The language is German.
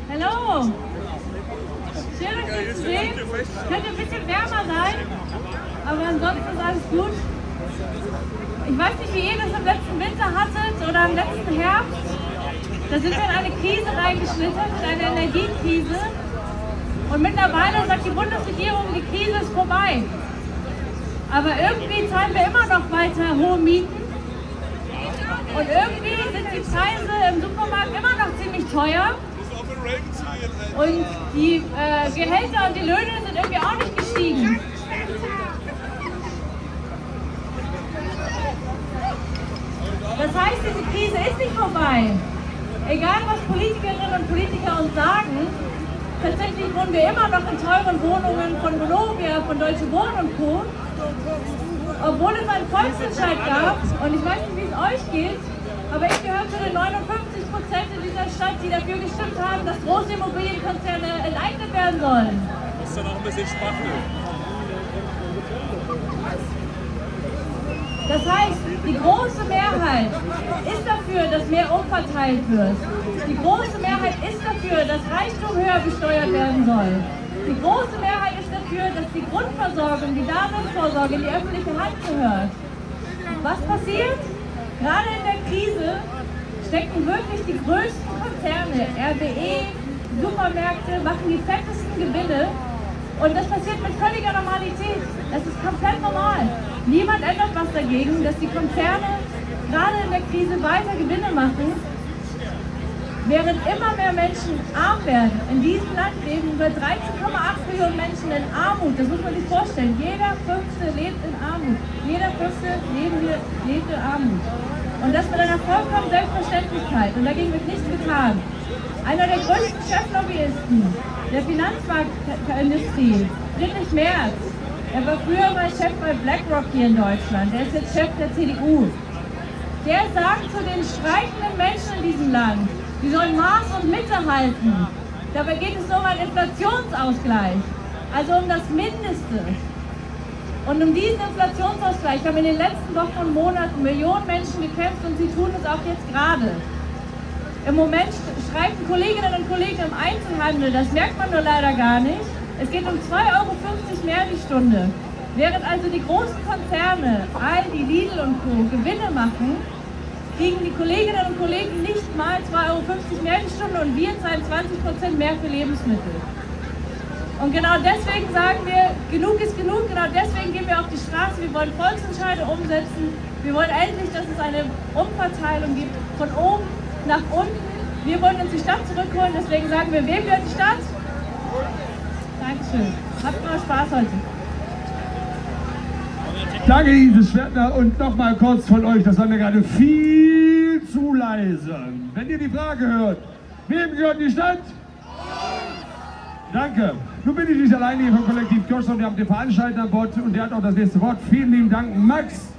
Hallo! Schön, euch zu sehen. Könnte ein bisschen wärmer sein, aber ansonsten ist alles gut. Ich weiß nicht, wie ihr das im letzten Winter hattet oder im letzten Herbst. Da sind wir in eine Krise reingeschlittert, in eine Energiekrise. Und mittlerweile sagt die Bundesregierung, die Krise ist vorbei. Aber irgendwie zahlen wir immer noch weiter hohe Mieten. Und irgendwie sind die Preise im Supermarkt immer noch ziemlich teuer. Und die Gehälter und die Löhne sind irgendwie auch nicht gestiegen. Das heißt, diese Krise ist nicht vorbei. Egal, was Politikerinnen und Politiker uns sagen, tatsächlich wohnen wir immer noch in teuren Wohnungen von Vonovia, von Deutsche Wohnen und Co. Obwohl es einen Volksentscheid gab, und ich weiß nicht, wie es euch geht, aber ich gehöre zu den 59% in dieser Stadt, die dafür gestimmt haben, dass große Immobilienkonzerne enteignet werden sollen. Das ist ja noch ein bisschen spannend. Das heißt, die große Mehrheit ist dafür, dass mehr umverteilt wird. Die große Mehrheit ist dafür, dass Reichtum höher besteuert werden soll. Die große Mehrheit ist dafür, dass die Grundversorgung, die Daseinsvorsorge in die öffentliche Hand gehört. Was passiert? Gerade in der Krise stecken wirklich die größten Konzerne, RWE, Supermärkte, machen die fettesten Gewinne. Und das passiert mit völliger Normalität. Das ist komplett normal. Niemand ändert was dagegen, dass die Konzerne gerade in der Krise weiter Gewinne machen, während immer mehr Menschen arm werden. In diesem Land leben über 13,8 Millionen Menschen in Armut. Das muss man sich vorstellen. Jeder Fünfte lebt in Armut. Jeder Fünfte lebt in Armut. Und das mit einer vollkommenen Selbstverständlichkeit. Und dagegen wird nichts getan. Einer der größten Cheflobbyisten der Finanzmarktindustrie, Friedrich Merz, er war früher mal Chef bei BlackRock hier in Deutschland, der ist jetzt Chef der CDU. Der sagt zu den streikenden Menschen in diesem Land, die sollen Maß und Mitte halten. Dabei geht es nur um einen Inflationsausgleich, also um das Mindeste. Und um diesen Inflationsausgleich haben in den letzten Wochen und Monaten Millionen Menschen gekämpft und sie tun es auch jetzt gerade. Im Moment streiken Kolleginnen und Kollegen im Einzelhandel, das merkt man nur leider gar nicht. Es geht um 2,50 € mehr die Stunde. Während also die großen Konzerne, Aldi, Lidl und Co. Gewinne machen, kriegen die Kolleginnen und Kollegen nicht mal 2,50 € mehr die Stunde und wir zahlen 20% mehr für Lebensmittel. Und genau deswegen sagen wir, genug ist genug, genau deswegen gehen wir auf die Straße, wir wollen Volksentscheide umsetzen, wir wollen endlich, dass es eine Umverteilung gibt, von oben nach unten. Wir wollen uns die Stadt zurückholen, deswegen sagen wir, wem gehört die Stadt? Dankeschön. Habt mal Spaß heute. Danke, Isis Schwertner. Und nochmal kurz von euch, das war mir gerade viel zu leise. Wenn ihr die Frage hört, wem gehört die Stadt? Danke. Nun bin ich nicht alleine hier vom Kollektiv Kirchner, der habt den Veranstalter an Bord und der hat auch das nächste Wort. Vielen lieben Dank, Max.